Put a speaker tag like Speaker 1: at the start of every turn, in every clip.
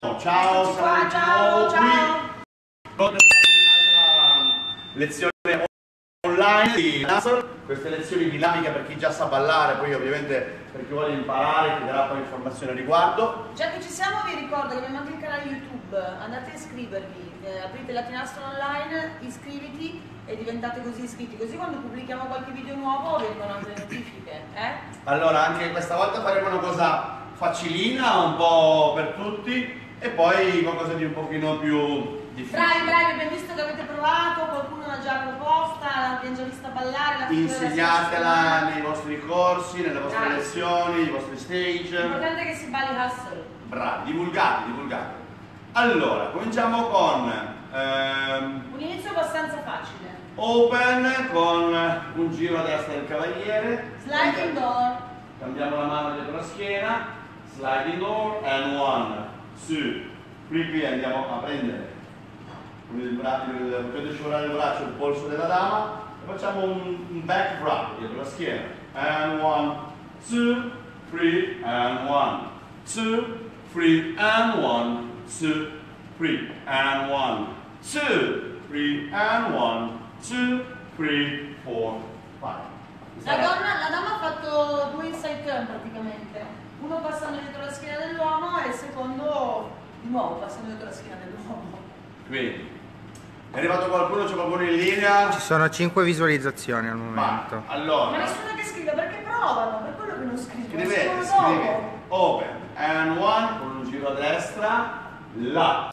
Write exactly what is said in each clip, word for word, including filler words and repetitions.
Speaker 1: Ciao,
Speaker 2: ciao, ciao, ciao.
Speaker 1: Un'altra lezione online di Nasser. Queste lezioni dinamiche per chi già sa ballare, poi ovviamente per chi vuole imparare chiederà poi informazioni a riguardo.
Speaker 2: Già che ci siamo vi ricordo che abbiamo anche il canale YouTube, andate a iscrivervi, eh, aprite Latinastro Online, iscriviti e diventate così iscritti, così quando pubblichiamo qualche video nuovo vengono anche le notifiche. Eh?
Speaker 1: Allora anche questa volta faremo una cosa facilina, un po' per tutti, e poi qualcosa di un pochino più difficile.
Speaker 2: Bravi, bravi, abbiamo visto che avete provato, qualcuno l'ha già proposta, l'abbiamo già vista ballare. La
Speaker 1: Insegnatela nei vostri corsi, nelle vostre
Speaker 2: bravi.
Speaker 1: lezioni, nei vostri stage.
Speaker 2: L'importante è che si balli hustle.
Speaker 1: Bravi, divulgate, divulgate. Allora, cominciamo con ehm,
Speaker 2: un inizio abbastanza facile.
Speaker 1: Open con un giro a destra del cavaliere.
Speaker 2: Sliding door.
Speaker 1: Cambiamo la mano dietro la schiena. Sliding door and one, su. Qui qui andiamo a prendere con il braccio, potete scivolare il braccio, il polso della dama, e facciamo un, un back wrap dietro la schiena. And one, two, three, and one, two, three, and one, two, three, and one, two, three, and one, two, three, four, five.
Speaker 2: La donna, la dama ha fatto due inside turn praticamente, uno passando dietro la schiena dell'uomo e il secondo di nuovo passando dietro la schiena dell'uomo.
Speaker 1: Quindi, è arrivato qualcuno, c'è qualcuno in linea?
Speaker 3: Ci sono cinque visualizzazioni al momento.
Speaker 1: Ma, allora,
Speaker 2: ma nessuno che scrive, perché provano, per quello che non scrivono.
Speaker 1: Scrivete, scrivete, open, and one, con un giro a destra, là.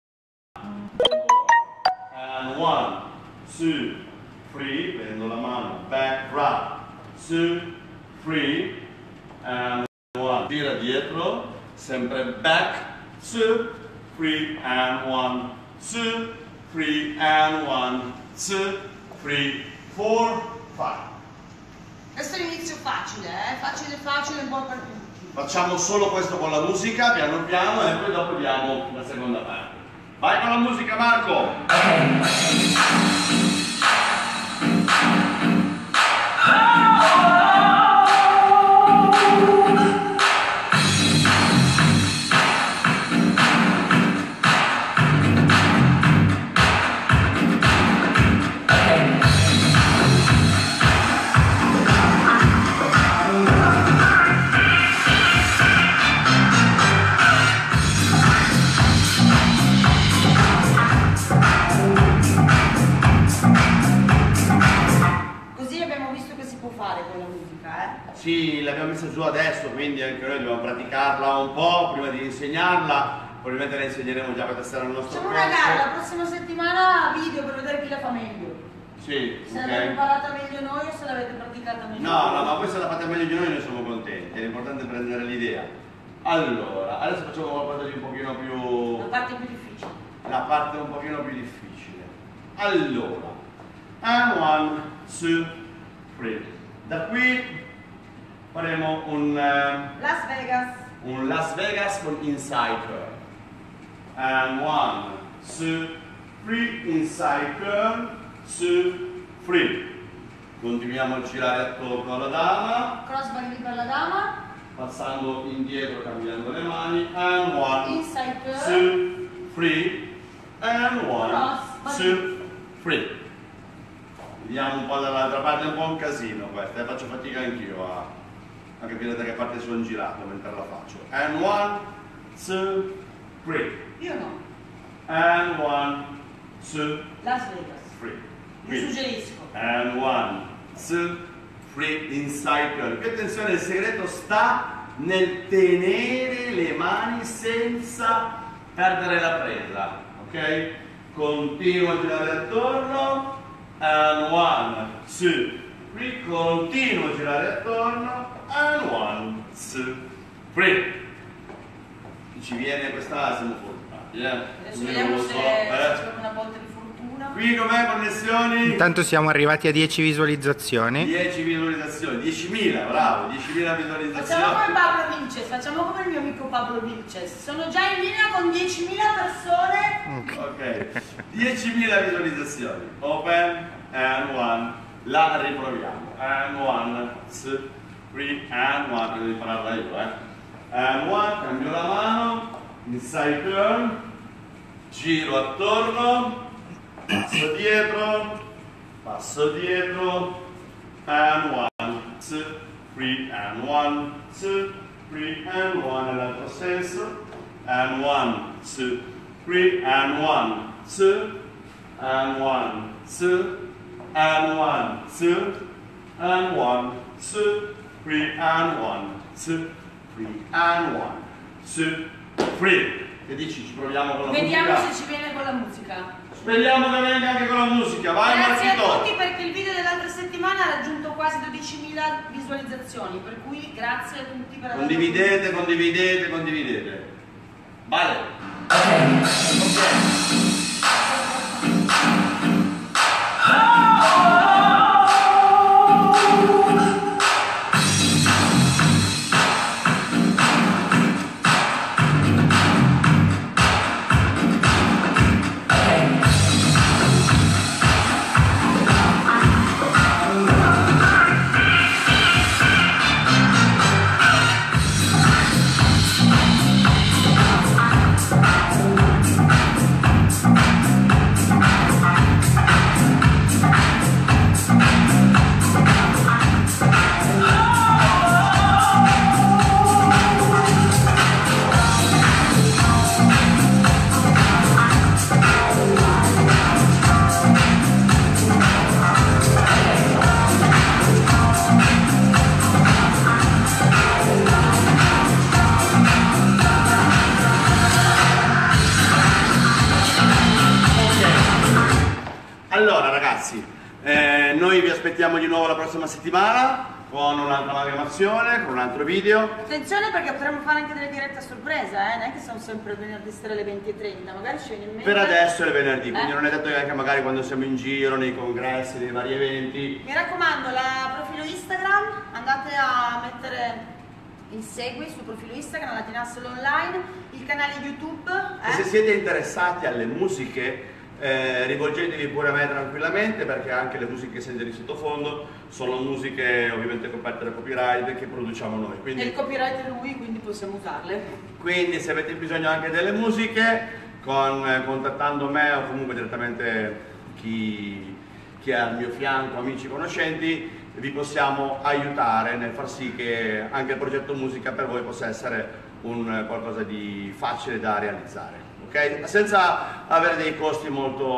Speaker 1: And one, two, three, prendo la mano, back wrap, two, three, and one. Gira dietro, sempre back, two, three, and one, two, three, and one, two, three, four, five.
Speaker 2: Questo è l'inizio facile, eh? Facile, facile, un po' per tutti.
Speaker 1: Facciamo solo questo con la musica, piano piano, e poi dopo diamo la seconda parte. Vai con la musica, Marco! Sì, l'abbiamo messa giù adesso, quindi anche noi dobbiamo praticarla un po' prima di insegnarla, probabilmente la insegneremo già questa sera nel nostro
Speaker 2: corso.
Speaker 1: Facciamo
Speaker 2: una gara, la prossima settimana video per vedere chi la fa meglio.
Speaker 1: Sì,
Speaker 2: se
Speaker 1: okay.
Speaker 2: l'avete imparata meglio noi o se l'avete praticata meglio
Speaker 1: no,
Speaker 2: noi.
Speaker 1: No, ma voi se la fate meglio di noi noi siamo contenti, l'importante è prendere l'idea. Allora, adesso facciamo qualcosa di un pochino più...
Speaker 2: La parte più difficile.
Speaker 1: La parte un pochino più difficile. Allora, and one, two, three. Da qui faremo un, uh,
Speaker 2: Las Vegas.
Speaker 1: un Las Vegas con inside turn. And one, two, three, inside turn, two, three. Continuiamo a girare attorno alla dama.
Speaker 2: Crossbody per la dama.
Speaker 1: Passando indietro, cambiando le mani. And one,
Speaker 2: inside turn,
Speaker 1: two, three, and one,
Speaker 2: cross,
Speaker 1: two, three. Vediamo un po' dall'altra parte, è un po' un casino questa, e faccio fatica anch'io a, a capire da che parte sono girato mentre la faccio. And one, two, three.
Speaker 2: Io no.
Speaker 1: And one, two,
Speaker 2: Las Vegas.
Speaker 1: three.
Speaker 2: Vi suggerisco.
Speaker 1: And one, two, three, inside turn. Qui attenzione, il segreto sta nel tenere le mani senza perdere la presa, ok? Continuo a girare attorno. And one, two, three, continuo a girare attorno, and one, two, three. Chi ci viene questa siamo fortunati, eh?
Speaker 2: Adesso
Speaker 1: Io
Speaker 2: vediamo
Speaker 1: lo
Speaker 2: se
Speaker 1: so, eh?
Speaker 2: c'è una botta di fortuna.
Speaker 1: Qui com'è connessioni?
Speaker 3: Intanto siamo arrivati a dieci visualizzazioni.
Speaker 1: dieci visualizzazioni, diecimila, bravo, diecimila visualizzazioni.
Speaker 2: Facciamo come Pablo Vilches, facciamo come il mio amico Pablo Vilches. Sono già in linea con diecimila persone.
Speaker 1: Ok, diecimila visualizzazioni. Open, and one. La riproviamo. And one, two, three, and one. Devo impararla io, eh. And one, cambio la mano. inside turn, giro attorno, passo dietro, passo dietro, and one, two, three, and one, two, three, and one, nell'altro senso, and one, two, three, and one, two, and one, two, and one, two, and one, two, three, and one, two, three, and one, two, three. Che dici? Ci proviamo con la
Speaker 2: Vediamo
Speaker 1: musica?
Speaker 2: se ci viene con la musica.
Speaker 1: Speriamo che venga anche con la musica. Vai
Speaker 2: Grazie a
Speaker 1: Marchito!
Speaker 2: tutti perché il video dell'altra settimana ha raggiunto quasi dodicimila visualizzazioni, per cui grazie a tutti per aver
Speaker 1: Condividete, condividete, condividete. Vale. Allora ragazzi, eh, noi vi aspettiamo di nuovo la prossima settimana con un'altra programmazione, con un altro video.
Speaker 2: Attenzione perché potremmo fare anche delle dirette a sorpresa, eh? Non è che sono sempre venerdì sera alle venti e trenta, magari ci viene in mente.
Speaker 1: Per adesso è il venerdì, quindi
Speaker 2: Eh?
Speaker 1: non è detto che anche magari quando siamo in giro, nei congressi, nei vari eventi.
Speaker 2: Mi raccomando, la profilo Instagram, andate a mettere il segui sul profilo Instagram, Latin Hustle Online, il canale YouTube.
Speaker 1: E se
Speaker 2: Eh?
Speaker 1: siete interessati alle musiche, eh, rivolgetevi pure a me tranquillamente, perché anche le musiche che sentite di sottofondo sono musiche ovviamente coperte da copyright che produciamo noi.
Speaker 2: E il
Speaker 1: Quindi,
Speaker 2: copyright è lui, quindi possiamo usarle.
Speaker 1: quindi se avete bisogno anche delle musiche, con, eh, contattando me o comunque direttamente chi, chi è al mio fianco, amici, conoscenti, vi possiamo aiutare nel far sì che anche il progetto musica per voi possa essere un qualcosa di facile da realizzare. Okay? Senza avere dei costi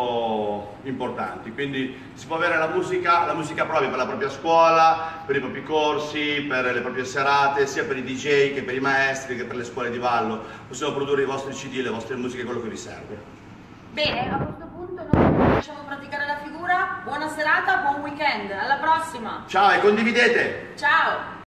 Speaker 1: molto importanti, quindi si può avere la musica, la musica propria per la propria scuola, per i propri corsi, per le proprie serate, sia per i D J che per i maestri che per le scuole di ballo. Possiamo produrre i vostri C D, le vostre musiche, quello che vi serve.
Speaker 2: Bene, a questo punto noi vi lasciamo praticare la figura. Buona serata, buon weekend, alla prossima.
Speaker 1: Ciao e condividete!
Speaker 2: Ciao!